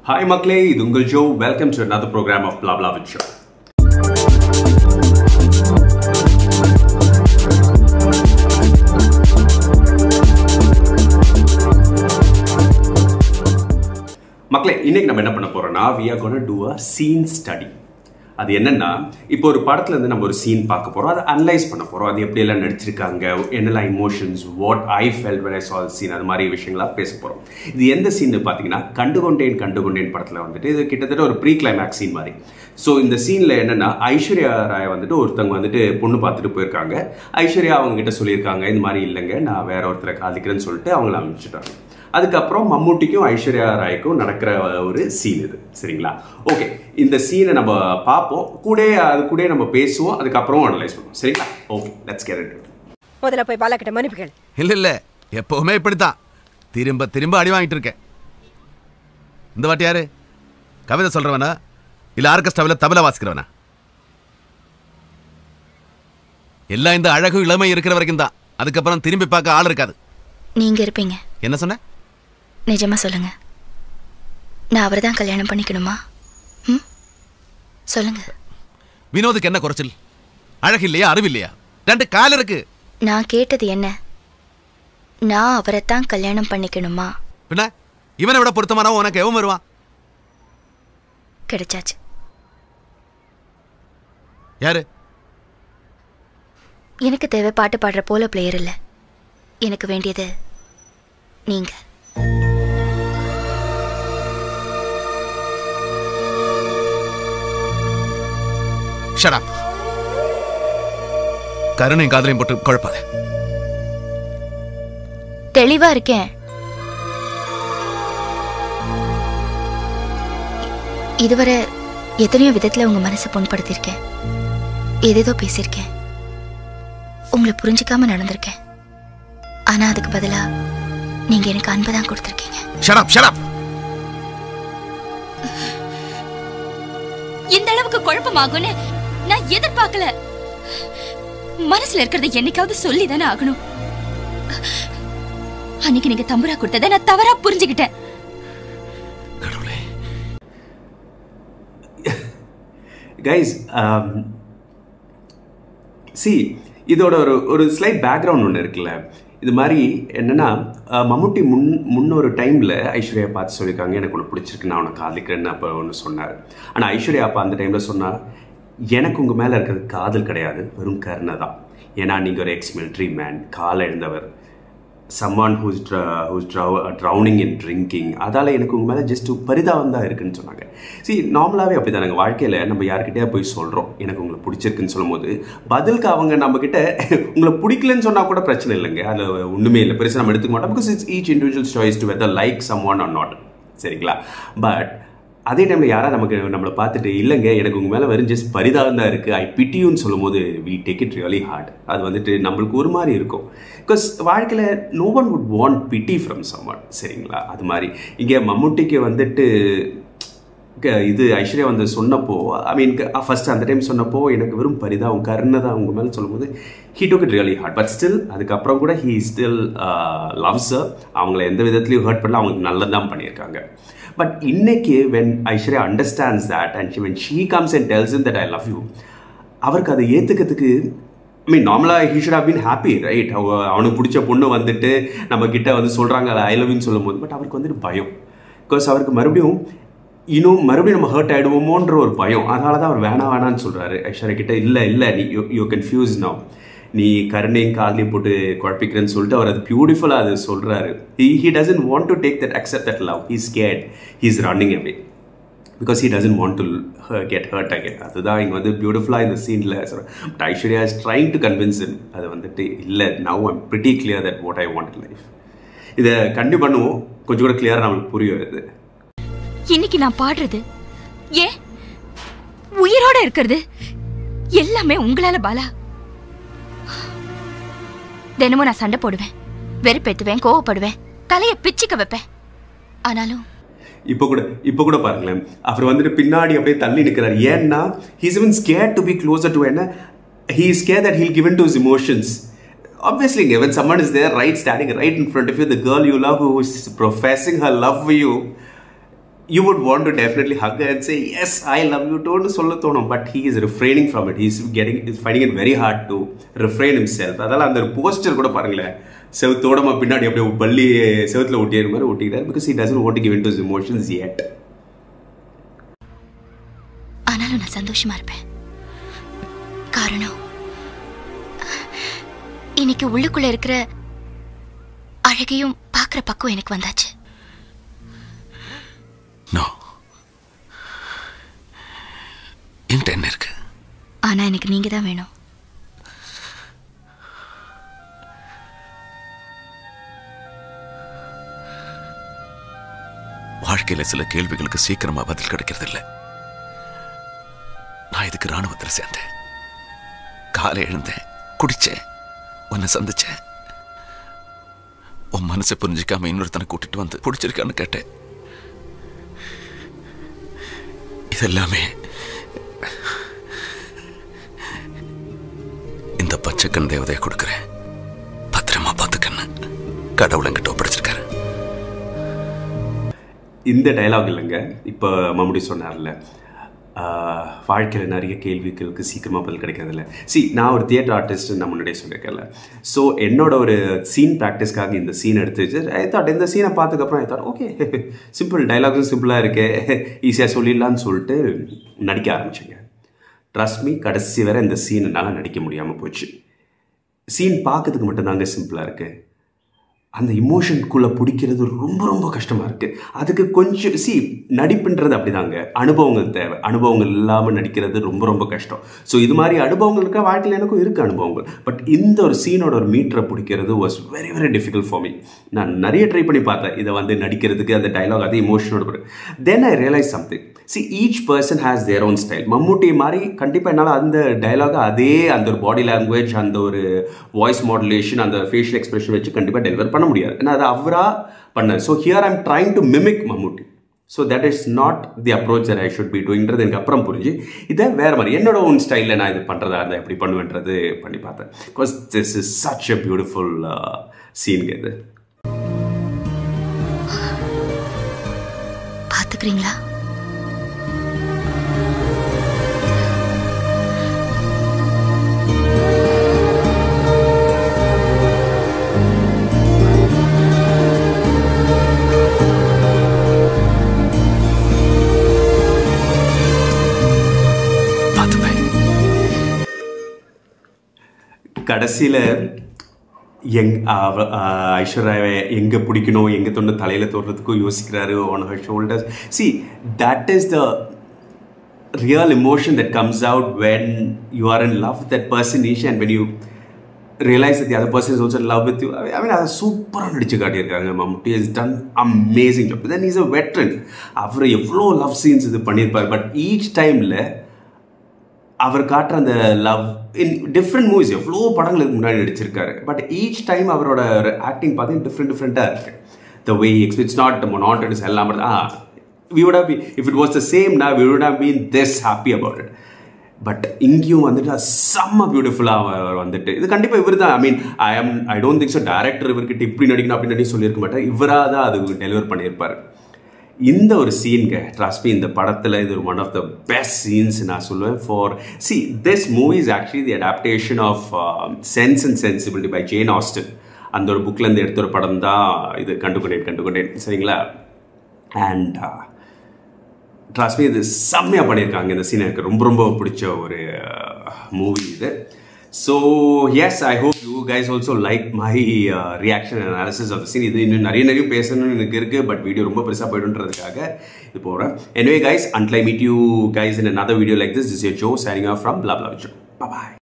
Hi மக்களே, இது உங்கள் Jo. Welcome to another program of Blah Blah with Joe. மக்களே, இன்னைக்கு நம்ம என்ன பண்ண போறோம்னா we are going to do a scene study. அது என்னன்னா, இப்போ ஒரு படத்துல இருந்து நம்ம ஒரு சீன் பார்க்க போறோம், அதை அனலைஸ் பண்ண போறோம். அது எப்படி எல்லாம் நடிச்சிருக்காங்க, என்னெல்லாம் emotions, what I felt when I saw the scene, அது மாதிரி விஷயங்களா பேச போறோம். இது எந்த சீன் பார்த்தீங்கன்னா, கண்டுகொண்டேன் படத்துல வந்துட்டு இது கிட்டத்தட்ட ஒரு ப்ரீ கிளைமேக்ஸ் சீன் மாதிரி. ஸோ இந்த சீன்ல என்னன்னா, ஐஸ்வர்யா ராய் வந்துட்டு ஒருத்தவங்க வந்துட்டு பொண்ணு பார்த்துட்டு போயிருக்காங்க. ஐஸ்வர்யா அவங்க கிட்ட சொல்லியிருக்காங்க, இந்த மாதிரி இல்லைங்க, நான் வேற ஒருத்தரை காதலிக்கிறேன்னு சொல்லிட்டு அவங்கள அனுப்பிச்சுட்டாங்க. அதுக்கப்புறம் மம்முட்டிக்கும் ஐஸ்வர்யா ராய்க்கும் நடக்கிற ஒரு சீன் இது. சரிங்களா? ஓகே, இந்த சீனை நம்ம பார்ப்போம், அது கூட நம்ம பேசுவோம், அதுக்கப்புறம் அனலைஸ் பண்ணுவோம். சரிங்களா? Okay, let's get into it. முதல்ல போய் பாலா கிட்ட மன்னிப்புகள். இல்ல எப்பவுமே இப்படித்தான், திரும்ப அடி வாங்கிட்டு இருக்கேன். இந்த வாட்டி யாரு கவிதை சொல்றவனா இல்ல ஆர்கெஸ்ட்ராவில் தபலா வாசிக்கிறவனா? எல்லாம் இந்த அழகு இளமை இருக்கிற வரைக்கும் தான், அதுக்கப்புறம் திரும்பி பார்க்க ஆள் இருக்காது. நீங்க இருப்பீங்க. என்ன சொன்ன? நிஜமா சொல்லுங்க, நான் அவரை தான் கல்யாணம் பண்ணிக்கணுமா? சொல்லுங்க. வினோதுக்கு என்ன குறைச்சல்? அழகு இல்லையா, அறிவு இல்லையா? 2 கால் இருக்கு. நான் கேட்டது என்ன, நான் அவரை தான் கல்யாணம் பண்ணிக்கணுமா? பின்ன இவனை விட பொருத்தமானவன் உனக்கு எவன் வருவான்? கிடைச்சாச்சு. யாரு? எனக்கு தேவை பாட்டு பாடுற போல பிளேயர் இல்ல, எனக்கு வேண்டியது நீங்க. Shut up. கருணையும் காதலையும் போட்டு குழப்பாத. தெளிவா இருக்கேன். இதுவரை எத்தனையோ விதத்துல உங்க மனசை புண்படுத்திருக்கேன், ஏதேதோ பேசியிருக்கேன், உங்களை புரிஞ்சுக்காம நடந்திருக்கேன். ஆனா அதுக்கு பதிலா நீங்க எனக்கு அன்புதான் கொடுத்திருக்கீங்க. Shut up, shut up. இந்த அளவுக்கு குழப்பமாகும்னு நான் எதிர்பார்க்கல. மனசுல இருக்கிறத என்னைக்காவது சொல்லி தானே ஆகணும். அன்னைக்கு நீங்க தம்புரா கொடுத்ததை நான் தவறா புரிஞ்சுக்கிட்டேன். கைஸ், இதோட ஒரு ஸ்லைட் பேக்ரவுண்ட் ஒன்று இருக்குல்ல. இது மாதிரி என்னன்னா, மம்முட்டி முன்னொரு டைமில் ஐஸ்வர்யா பார்த்து சொல்லியிருக்காங்க, எனக்கு ஒன்று பிடிச்சிருக்கு, நான் உனக்கு காதலிக்கிறேன்னு அப்போ ஒன்று சொன்னார். ஆனால் ஐஸ்வர்யா அப்பா அந்த டைமில் சொன்னார், எனக்கு உங்கள் மேலே இருக்கிறது காதல் கிடையாது, வெறும் கருணை தான். ஏன்னா நீங்கள் ஒரு எக்ஸ் மிலிட்ரி மேன், காலை எழுந்தவர், some man who's drowning in drinking, அதால் எனக்கு உங்கள் மேலே ஜஸ்ட் பரிதாபம் தான் இருக்குன்னு சொன்னாங்க. நார்மலாகவே அப்படி தான், நாங்கள் வாழ்க்கையில் நம்ம யார்கிட்டயா போய் சொல்கிறோம் எனக்கு உங்களை பிடிச்சிருக்குன்னு சொல்லும் போது, பதிலுக்கு அவங்க நம்மக்கிட்ட உங்களை பிடிக்கலன்னு சொன்னால் கூட பிரச்சனை இல்லைங்க, அதில் ஒன்றுமே இல்லை, பெருசாக நம்ம எடுத்துக்க மாட்டோம். Because it's each individual choice to whether like some one or not. சரிங்களா? பட் அதே டைமில் யாராவது நம்மளை பார்த்துட்டு, இல்லைங்க எனக்கு உங்கள் மேலே வெறும் ஜஸ்ட் பரிதாபம் தான் இருக்குது, ஐ பிட்டியூன்னு சொல்லும் போது we take it really hard. அது வந்துட்டு நம்மளுக்கு ஒரு மாதிரி இருக்கும். பிகாஸ் வாழ்க்கையில் no one would want pity from someone. சரிங்களா? அது மாதிரி இங்கே மம்முட்டிக்கு வந்துட்டு இது ஐஸ்வர்யா வந்து சொன்னப்போ, ஐ மீன் ஃபர்ஸ்ட் அந்த டைம் சொன்னப்போ எனக்கு வெறும் பரிதாபம் கருணை தான் உங்கள் மேலே சொல்லும்போது he took it really hard. But still அதுக்கப்புறம் கூட ஹீ ஸ்டில் லவ்ஸ் ஹர். அவங்கள எந்த விதத்துலையும் ஹர்ட் பண்ணல, அவங்களுக்கு நல்லது தான் பண்ணியிருக்காங்க. பட் இன்னைக்கு when Aishwarya understands that and when she comes and tells him that I love you, அவருக்கு அதை ஏற்றுக்கிறதுக்கு, ஐ மீன் நார்மலாக he should have been happy, right? அவனுக்கு பிடிச்ச பொண்ணு வந்துட்டு நம்ம கிட்ட வந்து சொல்கிறாங்க ஐ லவ் யூன்னு சொல்லும் போது, பட் அவருக்கு வந்துட்டு பயம். பிகாஸ் அவருக்கு மறுபடியும் நம்ம ஹர்ட் ஆகிடுவோமோன்ற ஒரு பயம். அதனால தான் அவர் வேணான்னு சொல்கிறாரு ஐஸ்வர்யா கிட்ட. இல்லை நீ யூ கன்ஃபியூஸ் நவ், நீ கருணையும் காதலையும் போட்டு குழப்பிக்கிறேன்னு சொல்லிட்டு அவர் அது பியூட்டிஃபுல்லாக அது சொல்கிறாரு. He doesn't want to take that, accept that love. He's scared. He's running away because he doesn't want to get hurt again. அதுதான் இங்கே வந்து பியூட்டிஃபுல்லாக இந்த சீனில் but Aishwarya is trying to convince him. அது வந்துட்டு இல்லை, now I'm pretty clear that what I want in life. இதை கண்டிப்பாக பண்ணுவோம், கொஞ்சம் கூட கிளியராக நம்மளுக்கு புரியும். இது இன்னைக்கு நான் பாடுறது, ஏன் உயிரோட இருக்கிறது எல்லாமே உங்களால பாலா. தினமும் நான் சண்டை போடுவேன், வெறுப்பேத்துவேன், கோவப்படுவேன், தலையை பிச்சுக்க வைப்பேன். ஆனாலும் இப்போ கூட பாருங்களேன், அவர் வந்துட்டு பின்னாடி அப்படியே தள்ளி நிற்கிறார். ஏன்னா he's even scared to be closer to என்ன, he is scared that he'll give in to his emotions. Obviously, when someone is there, standing right in front of you, the girl you love who is professing her love for you, you would want to definitely hug her and say, yes, I love you, don't சொல்ல தோணும். But he is refraining from it. He's finding it very hard to refrain himself. அதெல்லாம் அந்த poster கூட பாருங்களேன், செவத்தோடமா பின்னாடி அப்படியே பள்ளி செவத்துல ஒட்டிக்கிற மாதிரி ஒட்டிக்கிறார். Because he doesn't want to give into his emotions yet. ஆனாலும் நான் சந்தோஷமா இருப்பேன். காரணம் இன்னைக்கு உள்ளுக்குள்ள இருக்கிற அழகையும் பார்க்குற பக்கம் எனக்கு வந்தாச்சு. என்ன இருக்கு? ஆனா எனக்கு நீங்க தான் வேணும். வாழ்க்கையில சில கேள்விகளுக்கு சீக்கிரமா பதில் கிடைக்கிறது இல்லை. நான் இதுக்கு ராணுவத்தில் சேர்ந்தேன், காலை எழுந்தேன், குடிச்சேன், உன்னை சந்திச்சேன். உன் மனசை புரிஞ்சுக்காம இன்னொருத்தனை கூட்டிட்டு வந்து பிடிச்சிருக்கான்னு கேட்டேன். இதெல்லாமே இந்த பச்சைக்கண் தேவதையை கொடுக்கிறேன், பத்திரமா பார்த்துக்கன்னு கடவுள் என்கிட்ட ஒப்படைச்சிருக்காரு. இந்த டைலாக் இல்லைங்க, இப்போ மம்முடி சொன்னார்ல, வாழ்க்கையில் நிறைய கேள்விகளுக்கு சீக்கிரமாக பதில் கிடைக்கிறதில்ல. நான் ஒரு தியேட்டர் ஆர்டிஸ்ட் நான் முன்னாடியே சொல்லியிருக்கேன்ல. ஸோ என்னோட ஒரு சீன் ப்ராக்டிஸ்க்காக இந்த சீன் எடுத்து வச்சு இந்த சீனை பார்த்ததுக்கப்புறம் ஓகே சிம்பிள் டைலாக்ஸும் சிம்பிளாக இருக்கே, ஈஸியாக சொல்லிடலான்னு சொல்லிட்டு நடிக்க ஆரம்பிச்சேங்க. ட்ரஸ்ட் மீ, கடைசி வரை இந்த சீன் என்னால் நடிக்க முடியாமல் போச்சு. சீன் பார்க்கறதுக்கு மட்டும்தாங்க சிம்பிளாக இருக்குது, அந்த இமோஷனுக்குள்ளே பிடிக்கிறது ரொம்ப ரொம்ப கஷ்டமாக இருக்குது. அதுக்கு கொஞ்சம் நடிப்புன்றது அப்படி தாங்க, அனுபவங்கள் தேவை. அனுபவங்கள் இல்லாமல் நடிக்கிறது ரொம்ப ரொம்ப கஷ்டம். ஸோ இது மாதிரி அனுபவங்கள் இருக்க வாழ்க்கையில் எனக்கும் இருக்குது அனுபவங்கள். பட் இந்த ஒரு சீனோட ஒரு மீட்டரை பிடிக்கிறது was very very difficult for me. நான் நிறைய ட்ரை பண்ணி பார்த்தேன் இதை நடிக்கிறதுக்கு, அந்த டைலாக் அதே இமோஷனோட. Then I realise something. Each person has their own style. Mammootty மாதிரி கண்டிப்பாக என்னால் அந்த டைலாக அதே அந்த ஒரு பாடி லாங்குவேஜ், அந்த ஒரு வாய்ஸ் மாடுலேஷன், அந்த ஃபேஷியல் எக்ஸ்பிரஷன் வச்சு கண்டிப்பாக டெலிவர் பண்ண முடியாது. ஏன்னா அது அவராக பண்ணார். So here I'm trying to mimic Mammootty. So that is not the approach that I should be டூயிங்கிறது எனக்கு அப்புறம் புரிஞ்சு, இதை வேறு மாதிரி என்னோட ஓன் ஸ்டைலில் நான் இது பண்ணுறதா இருந்தால் எப்படி பண்ணுவேன்றது பண்ணி பார்த்தேன். Because this is such a beautiful சீன்ங்க. இது பார்த்துக்கிறீங்களா? கடைசியில் ஐஸ்வர்யாவை எங்கே பிடிக்கணும், எங்கே தொண்டு தலையில் தோடுறதுக்கும் யோசிக்கிறாரு on her shoulders. that is the real emotion that comes out when you are in love with that person and when you realize that the other person is also in love with you. I mean, அது சூப்பராக நடிச்சு காட்டியிருக்காங்க. மம்முட்டி has done amazing job. Then he's a veteran. அவர் எவ்வளோ love scenes இது பண்ணியிருப்பார். But each டைமில் அவர் காட்டுற அந்த லவ் இன் டிஃப்ரெண்ட் மூவிஸ் எவ்வளோ படங்களுக்கு முன்னாடி நடிச்சிருக்காரு. பட் ஈச் டைம் அவரோட ஆக்டிங் பார்த்தீங்கன்னா டிஃப்ரெண்ட்டாக இருக்குது. The way it's not monotonous எல்லாம். we would have been, if it was the same now, we would have been this happy about it. But இங்கேயும் வந்துட்டு செம்ம பியூட்டிஃபுல்லாக அவர் வந்துட்டு இது கண்டிப்பாக இவர் தான். I don't think so director இவர்கிட்ட இப்படி நடிக்கணும் அப்படி நடிக்க சொல்லியிருக்க மாட்டார். இவராக தான் அது டெலிவர் பண்ணியிருப்பார். இந்த ஒரு சீன்க ட்ரஸ்ட் மீ, இந்த படத்தில் இது ஒரு one of the best scenes நான் சொல்லுவேன். This movie is actually the adaptation of sense and sensibility by Jane Austen. அந்த ஒரு புக்லேருந்து எடுத்த ஒரு படம் தான் இது. கண்டுகொண்டேன் சரிங்களா. அண்ட் ட்ரஸ்ட் மீ, இது செம்மையாக பண்ணியிருக்காங்க. இந்த சீன் எனக்கு ரொம்ப ரொம்ப பிடிச்ச ஒரு மூவி இது. So yes, I hope you guys also like my reaction and analysis of the scene. இது இன்னும் நிறைய பேசணும்னு எனக்கு இருக்கு, பட் வீடியோ ரொம்ப பெருசாக போய்டுன்றதுக்காக இது போகிறேன். Anyway guys, until I meet you guys in another video like this is your Joe signing off from Blah Blah with Joe. Bye bye.